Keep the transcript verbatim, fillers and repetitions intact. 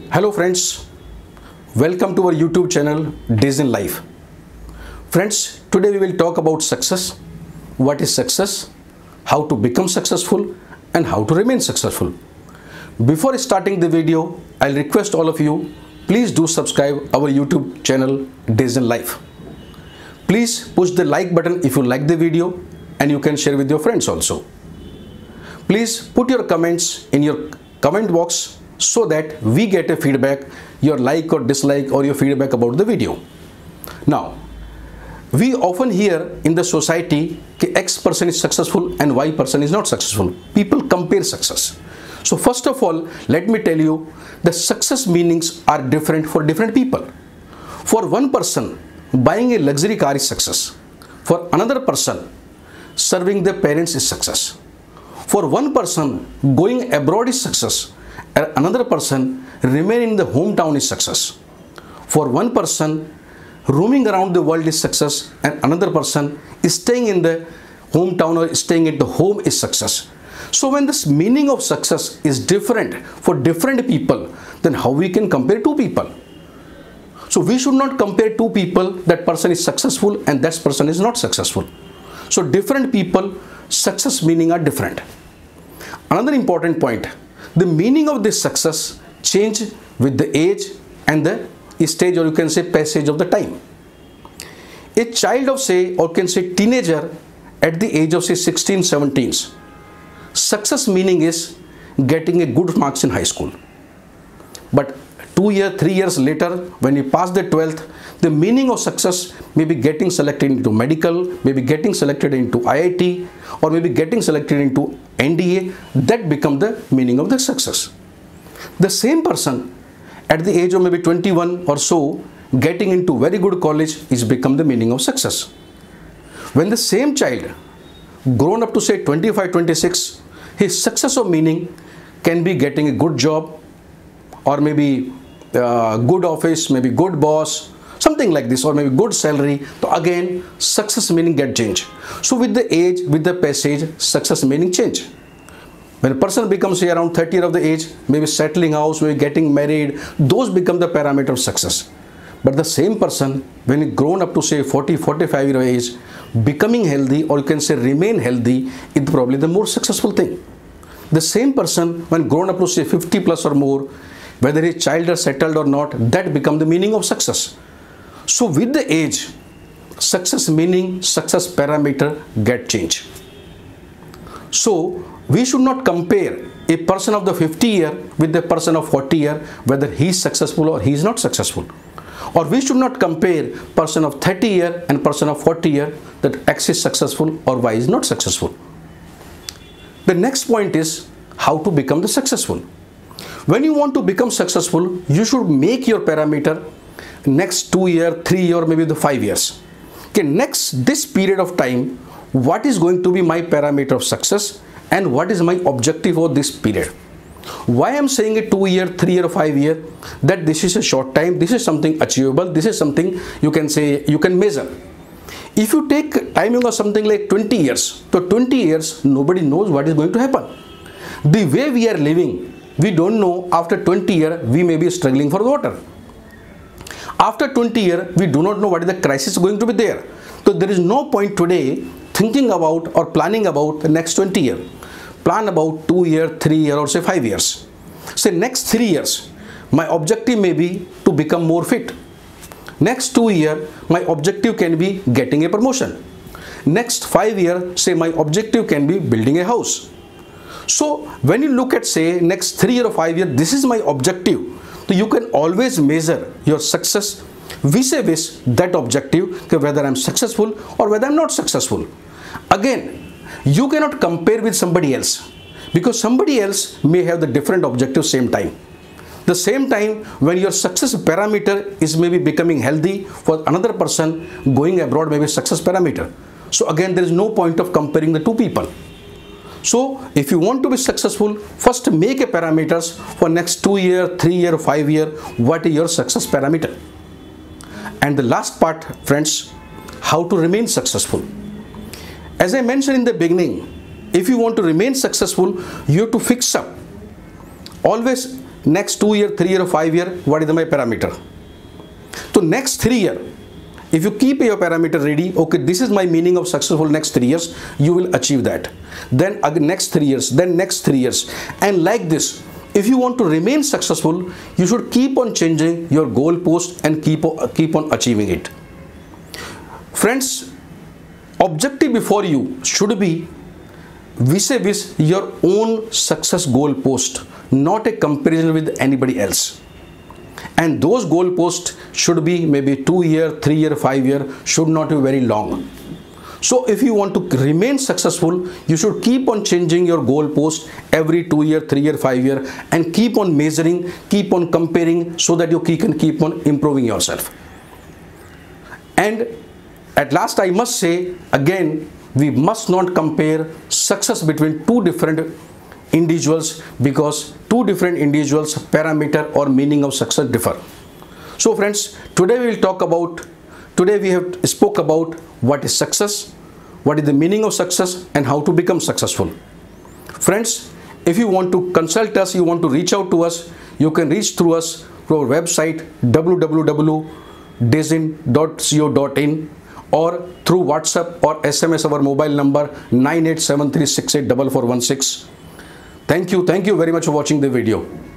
Hello friends, welcome to our YouTube channel Days in Life. Friends, today we will talk about success, what is success, how to become successful and how to remain successful. Before starting the video, I'll request all of you, please do subscribe our YouTube channel Days in Life. Please push the like button if you like the video and you can share with your friends also. Please put your comments in your comment box so that we get a feedback, your like or dislike or your feedback about the video. Now, we often hear in the society that X person is successful and Y person is not successful. People compare success. So first of all, let me tell you, the success meanings are different for different people. For one person, buying a luxury car is success. For another person, serving their parents is success. For one person, going abroad is success. Another person, remaining in the hometown is success. For one person, roaming around the world is success, and another person is staying in the hometown or staying at the home is success. So when this meaning of success is different for different people, then how we can compare two people? So we should not compare two people, that person is successful and that person is not successful. So different people, success meaning are different. Another important point, the meaning of this success change with the age and the stage, or you can say passage of the time. A child of say, or can say teenager at the age of say sixteen, seventeen, success meaning is getting a good marks in high school. But two years, three years later, when you pass the twelfth, the meaning of success may be getting selected into medical, maybe getting selected into I I T, or maybe getting selected into N D A. That become the meaning of the success. The same person at the age of maybe twenty-one or so, getting into very good college is become the meaning of success. When the same child grown up to say twenty-five, twenty-six, his success of meaning can be getting a good job, or maybe uh, good office, maybe good boss, something like this, or maybe good salary. So again, success meaning get changed. So with the age, with the passage, success meaning change. When a person becomes say around thirty years of the age, maybe settling house, maybe getting married, those become the parameter of success. But the same person, when he grown up to say forty, forty-five years of age, becoming healthy, or you can say remain healthy, is probably the more successful thing. The same person, when grown up to say fifty plus or more, whether his child is settled or not, that become the meaning of success. So with the age, success meaning, success parameter get changed. So we should not compare a person of the fifty year with the person of forty year, whether he is successful or he is not successful. Or we should not compare person of thirty year and person of forty year, that X is successful or Y is not successful. The next point is how to become the successful. When you want to become successful, you should make your parameter next two year, three year, maybe the five years. Okay, next this period of time, what is going to be my parameter of success and what is my objective for this period? Why I am saying a two year, three year, five year, that this is a short time, this is something achievable, this is something you can say, you can measure. If you take timing of something like twenty years, so twenty years, nobody knows what is going to happen. The way we are living, we don't know after twenty years, we may be struggling for water. After twenty years, we do not know what is the crisis going to be there. So there is no point today thinking about or planning about the next twenty years. Plan about two years, three years, or say five years. Say next three years, my objective may be to become more fit. Next two years, my objective can be getting a promotion. Next five years, say my objective can be building a house. So when you look at say next three years or five years, this is my objective. So you can always measure your success vis-a-vis that objective, whether I'm successful or whether I'm not successful. Again, you cannot compare with somebody else, because somebody else may have the different objective same time. The same time when your success parameter is maybe becoming healthy, for another person going abroad may be success parameter. So again, there is no point of comparing the two people. So if you want to be successful, first make a parameters for next two year, three year, five year, what is your success parameter? And the last part, friends, how to remain successful. As I mentioned in the beginning, if you want to remain successful, you have to fix up. Always next two year, three year, five year, what is my parameter? So next three year, if you keep your parameter ready, okay, this is my meaning of successful next three years, you will achieve that. Then again next three years, then next three years, and like this. If you want to remain successful, you should keep on changing your goal post and keep on, keep on achieving it. Friends, objective before you should be vis-a-vis your own success goal post, not a comparison with anybody else. And those goal posts should be maybe two year, three year, five year, should not be very long. So if you want to remain successful, you should keep on changing your goal post every two year, three year, five year, and keep on measuring, keep on comparing, so that you can keep on improving yourself. And at last, I must say again, we must not compare success between two different individuals, because two different individuals parameter or meaning of success differ. So friends, today we will talk about, today we have spoke about what is success, what is the meaning of success, and how to become successful. Friends, if you want to consult us, you want to reach out to us, you can reach through us through our website w w w dot design dot co dot in, or through WhatsApp or S M S our mobile number nine eight seven three six eight four four one six. Thank you. Thank you very much for watching the video.